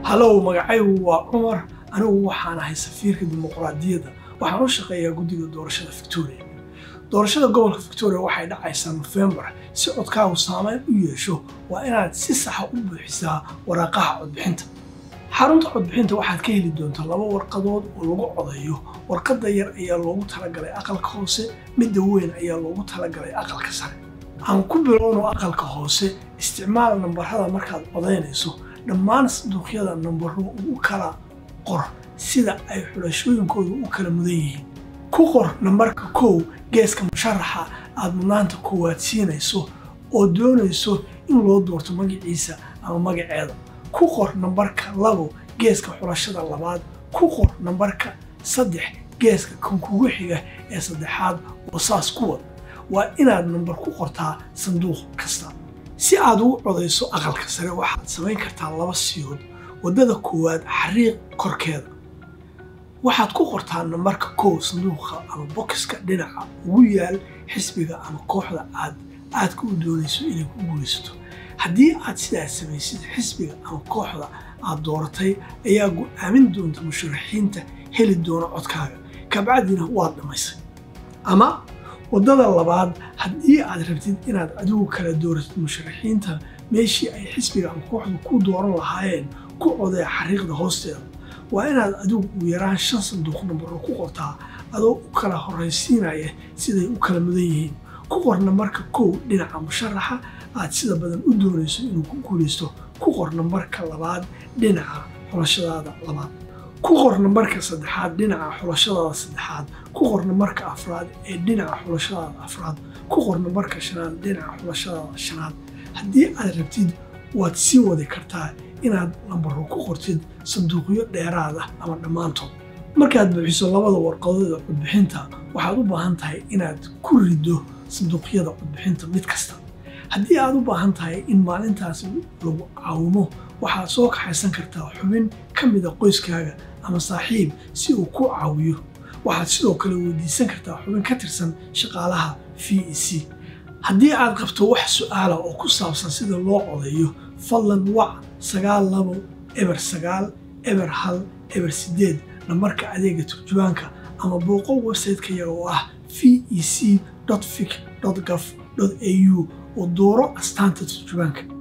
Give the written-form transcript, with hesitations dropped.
هلو magacaygu waa Cumar anigu waxaan ahay safiirka dimuqraadiyadda waxaan u shaqeeyaa guddiga doorashada Victoria doorashada gobolka Victoria waxay dhacaysaa November si codkaagu saameyn u yeesho waa inaad si sax ah u buuxisaa waraaqaha codbixinta xarunta codbixinta waxaad ka heli doontaa laba warqadood oo lagu codeeyo warqadda yar ayaa loogu talagalay aqalka hoose midda weyn ayaa loogu talagalay aqalka sare aan ku bilowno aqalka hoose isticmaal nambarada markaad codeynayso dhammaan sanduuqyada nambaro u kala qor sida ay xulashooyinkoodu u kala mudan yihiin ku qor nambarka 1 geeska musharaxa aad mudnaanta koowaad siinayso oo doonayso in loo doorto magaciisa ama magaceeda ku qor nambarka 2 geeska xulashada labaad ku qor nambarka 3 geeska kan kugu xiga ee saddexaad oo saas ku wad waa inaad nambar ku qortaa sanduuq kasta si aad ugu codeyso aqalka sare waxaad samayn kartaa laba siyood wadada koowaad xariiq korkeeda waxaad ku qortaa nambarka 1 sanduuqa ama boxka dhinaca ugu yaal xisbiga ama kooxda aad ku doonayso inay ku guuleysato haddii aad sidaas samaysid xisbiga ama kooxda aad dooratay ayaa go'aamin doonta musharaxiinta heli doona codkaaga kabacdina waad dhamaysay ama wadada labaad haddii aad rabtid inaad adigu kala dooratid musharaxiinta meeshii ay xisbiga ama kooxdu ku dooran lahaayeen ku coday xariiqda hoosteeda waa inaad adigu u yaraan 5 sanduuq nambaro ku qortaa adoo u kala horeysiinaya siday u kala mudan yihiin ku qor nambarka 1 dhinaca musharaxa aad sida badan u doonayso inuu ku guuleysto ku qor nambarka 2 dhinaca xulashadaada labaad ku qor nambarka 3 dhinaca xulashadaada saddexaad ku qor nambarka 4 ee dhinaca xulashadaada afraad ku qor nambarka 5 dhinaca xulashadaada shanaad haddii aad rabtid waad sii wadi kartaa inaad nambaro ku qortid sanduuqyo dheeraad ah ama dhammaantood markaad buuxiso labada warqadood ee codbixinta waxaad u baahan tahay inaad ku rido sanduuqyada codbixinta mid kasta haddii aad u baahan tahay in maalintaas lagu caawimo waxaad soo kaxaysan kartaa xubin ka mid ah qoyskaaga ama saaxiib si uu ku caawiyo waxaad sidoo kale weydiisan kartaa xubin ka tirsan shaqaalaha VEC haddii aad qabto wax su'aal ah oo ku saabsan sida loo codeeyo fadlan wac 92 eber 9 eber 1 eber 8 nambarka adeega turjubaanka ama booqo website-ka oo ah vec.vic.gov.au oo dooro astaanta turjubaanka